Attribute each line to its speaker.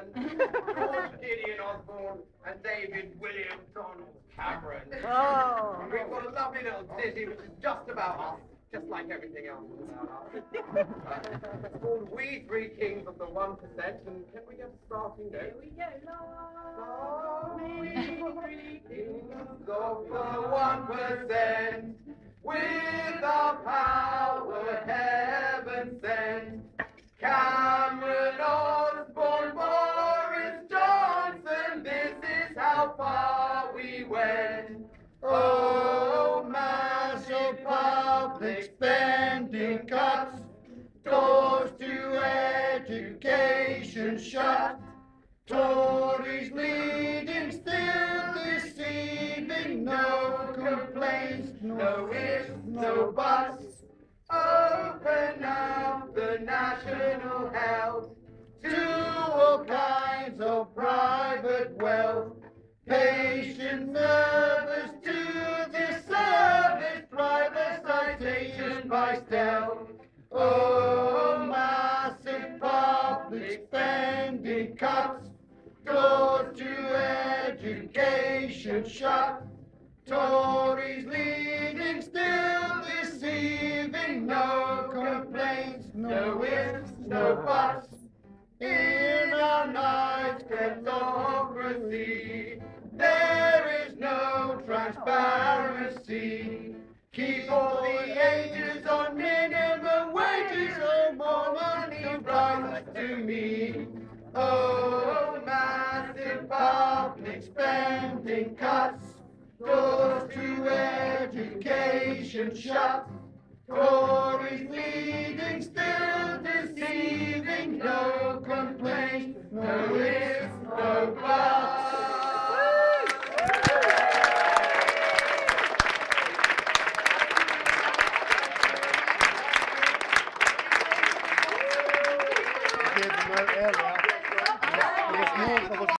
Speaker 1: Cameron, George Gideon Osborne, and David William Donald Cameron.
Speaker 2: Oh.
Speaker 1: And we've got a lovely little ditty which is just about us, just like everything else is about us. It's called We Three Kings of the 1%, and can we get a starting note?
Speaker 2: Here we go.
Speaker 1: Oh, we three kings of the 1%, with our power heaven sent. Cameron, Osborne, Boris Johnson, this is how far we went. Oh, massive public spending cuts, doors to education shut, Tories leading, still deceiving, no complaints, no ifs, no buts. Open up the national health to all kinds of private wealth. Patient nervous to this service, privatization by stealth. Oh, massive public spending cuts, doors to education shut, Tories leading, still deceiving, no complaints, no ifs, no buts. In our nice kleptocracy, there is no transparency. Keep all the ages on minimum wages, oh, more money rises to me. Oh, massive public spending cuts, doors to education shut, Tories leading, still deceiving, no complaints, no ifs, no buts.
Speaker 3: Geef hem maar, ja. Er is meer